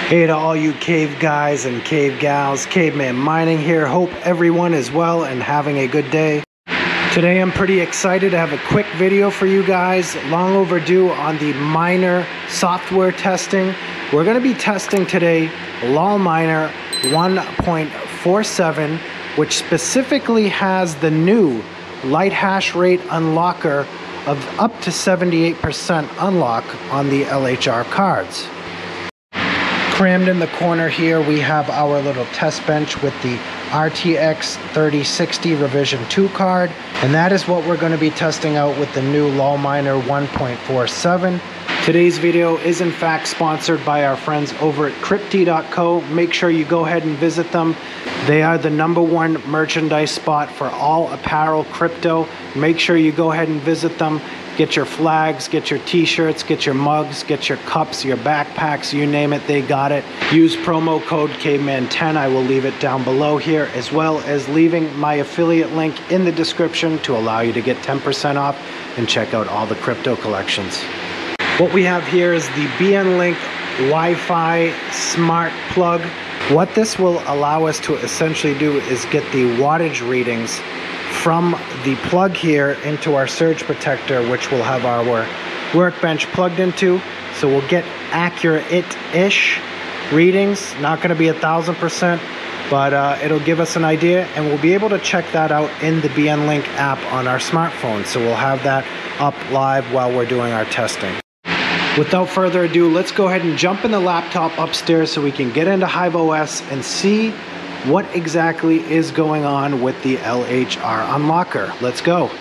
Hey to all you cave guys and cave gals, Caveman Mining here. Hope everyone is well and having a good day. Today I'm pretty excited to have a quick video for you guys, long overdue, on the miner software testing. We're going to be testing today LOLMINER 1.47, which specifically has the new light hash rate unlocker of up to 78% unlock on the LHR cards. Crammed in the corner here, we have our little test bench with the RTX 3060 revision 2 card, and that is what we're going to be testing out with the new LOLMINER 1.47. Today's video is in fact sponsored by our friends over at Crypty.co. Make sure you go ahead and visit them. They are the #1 merchandise spot for all apparel crypto. Make sure you go ahead and visit them. Get your flags, get your t-shirts, get your mugs, get your cups, your backpacks, you name it, they got it. Use promo code Caveman10. I will leave it down below here, as well as leaving my affiliate link in the description to allow you to get 10% off and check out all the crypto collections. What we have here is the Bnlink Wi-Fi smart plug. What this will allow us to essentially do is get the wattage readings from the plug here into our surge protector, which we'll have our workbench plugged into. So we'll get accurate-ish readings, not going to be 1000%, but it'll give us an idea, and we'll be able to check that out in the Bnlink app on our smartphone. So we'll have that up live while we're doing our testing. Without further ado, let's go ahead and jump in the laptop upstairs so we can get into HIVEOS and see what exactly is going on with the LHR unlocker. Let's go.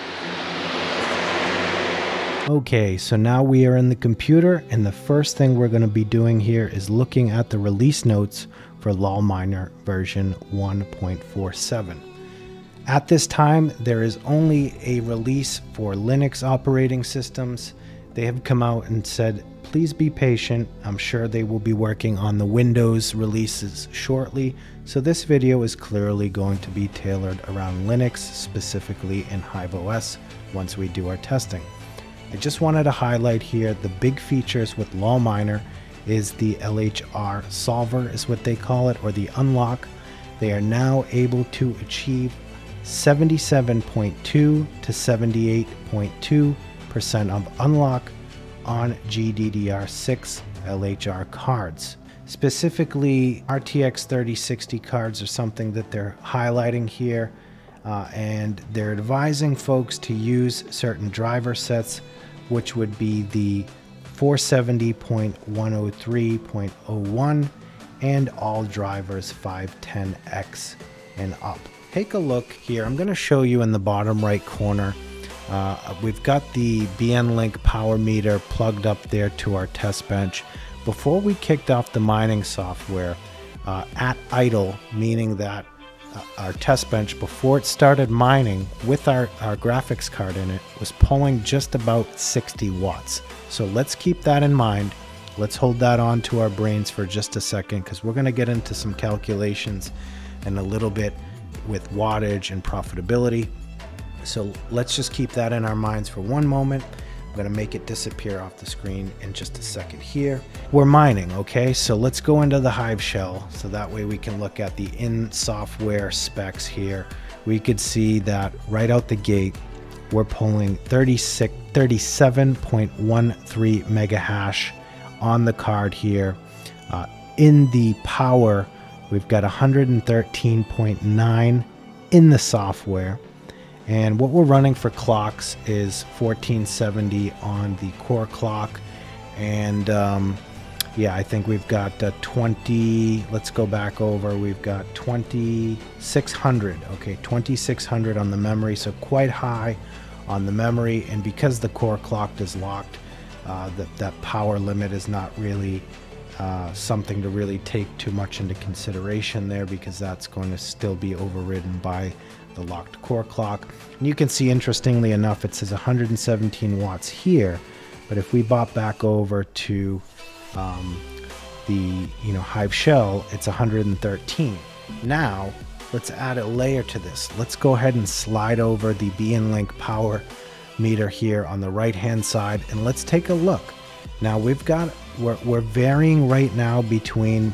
Okay, so now we are in the computer, and the first thing we're going to be doing here is looking at the release notes for LOLMINER version 1.47. At this time, there is only a release for Linux operating systems. They have come out and said, please be patient. I'm sure they will be working on the Windows releases shortly. So this video is clearly going to be tailored around Linux, specifically in HIVEOS, once we do our testing. I just wanted to highlight here the big features with LOLMINER is the LHR solver is what they call it, or the unlock. They are now able to achieve 77.2 to 78.2% of unlock on GDDR6 LHR cards. Specifically, RTX 3060 cards are something that they're highlighting here, and they're advising folks to use certain driver sets, which would be the 470.103.01 and all drivers 510X and up. Take a look here. I'm going to show you in the bottom right corner. We've got the Bnlink power meter plugged up there to our test bench. Before we kicked off the mining software, at idle, meaning that our test bench, before it started mining with our graphics card in it, was pulling just about 60 watts. So let's keep that in mind. Let's hold that on to our brains for just a second, because we're going to get into some calculations and a little bit with wattage and profitability. So let's just keep that in our minds for one moment. I'm going to make it disappear off the screen in just a second here. We're mining, okay? So let's go into the Hive shell, so that way we can look at the in-software specs here. We could see that right out the gate, we're pulling 37.13 mega hash on the card here. In the power, we've got 113.9 in the software. And what we're running for clocks is 1470 on the core clock. And yeah, I think we've got 20, let's go back over, we've got 2600, okay, 2600 on the memory, so quite high on the memory. And because the core clock is locked, that power limit is not really something to really take too much into consideration there, because that's going to still be overridden by the locked core clock. And you can see, interestingly enough, it says 117 watts here, but if we bop back over to the Hive shell, it's 113. Now let's add a layer to this. Let's go ahead and slide over the Bnlink power meter here on the right hand side, and let's take a look. Now we've got we're varying right now between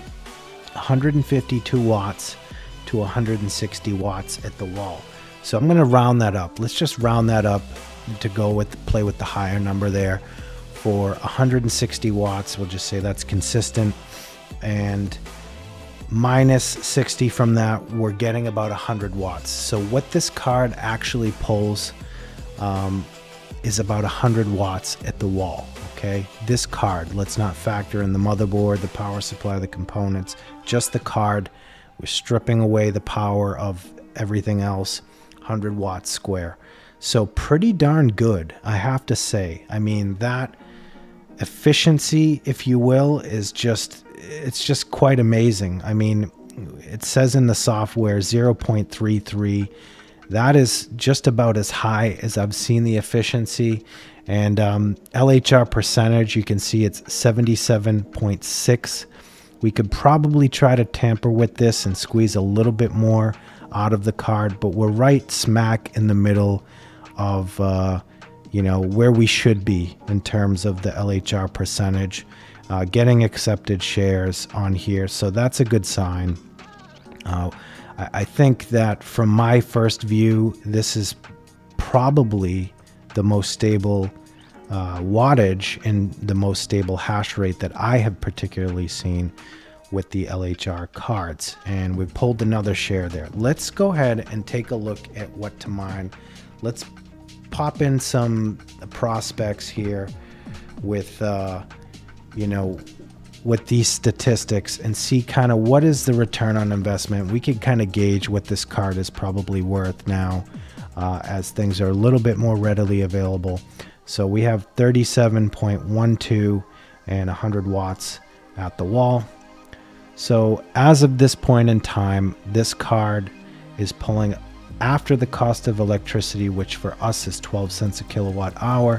152 watts to 160 watts at the wall. So I'm going to round that up. Let's just round that up to play with the higher number there. For 160 watts, we'll just say that's consistent, and minus 60 from that, we're getting about 100 watts. So what this card actually pulls is about 100 watts at the wall. Okay, this card, let's not factor in the motherboard, the power supply, the components, just the card. We're stripping away the power of everything else. 100 watts square. So pretty darn good, I have to say. I mean, that efficiency, if you will, is it's just quite amazing. I mean, it says in the software 0.33. That is just about as high as I've seen the efficiency. And LHR percentage, you can see it's 77.6. We could probably try to tamper with this and squeeze a little bit more out of the card, but we're right smack in the middle of you know, where we should be in terms of the LHR percentage, getting accepted shares on here. So that's a good sign. I think that from my first view, this is probably the most stable wattage and the most stable hash rate that I have particularly seen with the LHR cards. And we've pulled another share there. Let's go ahead and take a look at what to mine. Let's pop in some prospects here with you know, with these statistics and see kind of what is the return on investment. We could kind of gauge what this card is probably worth now as things are a little bit more readily available. So we have 37.12 and 100 watts at the wall. So as of this point in time, this card is pulling, after the cost of electricity, which for us is 12 cents a kilowatt hour,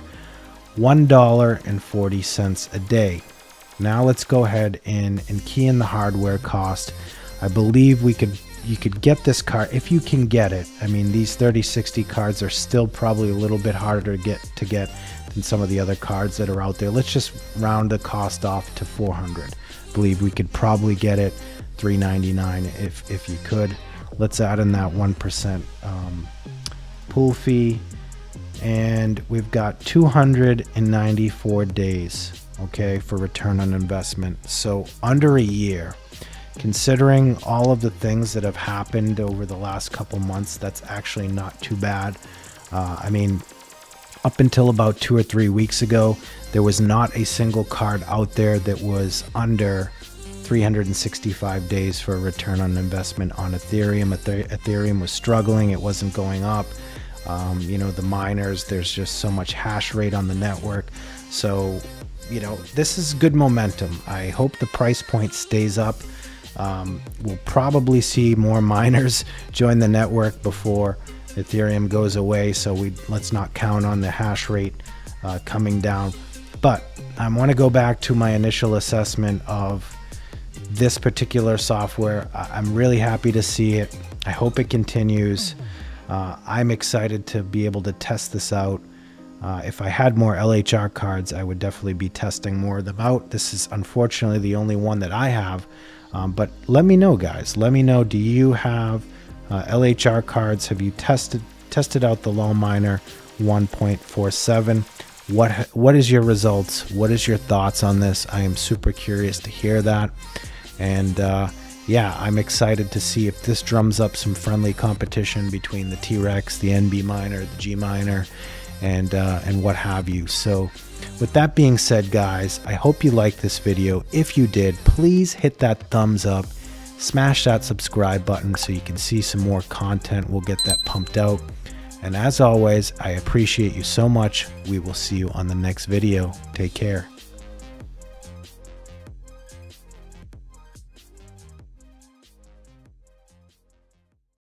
$1.40 a day. Now let's go ahead and key in the hardware cost. I believe you could get this card if you can get it. I mean, these 3060 cards are still probably a little bit harder to get than some of the other cards that are out there. Let's just round the cost off to 400. I believe we could probably get it $399 if you could. Let's add in that 1% pool fee, and we've got 294 days, okay, for return on investment. So under a year, considering all of the things that have happened over the last couple months, that's actually not too bad. I mean, up until about 2 or 3 weeks ago, there was not a single card out there that was under 365 days for a return on investment on Ethereum. Ethereum was struggling, it wasn't going up. You know, the miners, there's just so much hash rate on the network. So, you know, this is good momentum. I hope the price point stays up. We'll probably see more miners join the network before Ethereum goes away, so let's not count on the hash rate coming down. But I want to go back to my initial assessment of this particular software. I'm really happy to see it. I hope it continues. I'm excited to be able to test this out. If I had more LHR cards, I would definitely be testing more of them out. This is unfortunately the only one that I have. But let me know, guys. Let me know, do you have LHR cards? Have you tested out the LOLMINER 1.47? What is your results? What is your thoughts on this? I am super curious to hear that. And yeah, I'm excited to see if this drums up some friendly competition between the T-Rex, the NB miner, the G miner, and what have you. So with that being said, guys, I hope you liked this video. If you did, please hit that thumbs up, smash that subscribe button so you can see some more content. We'll get that pumped out. And as always, I appreciate you so much. We will see you on the next video. Take care.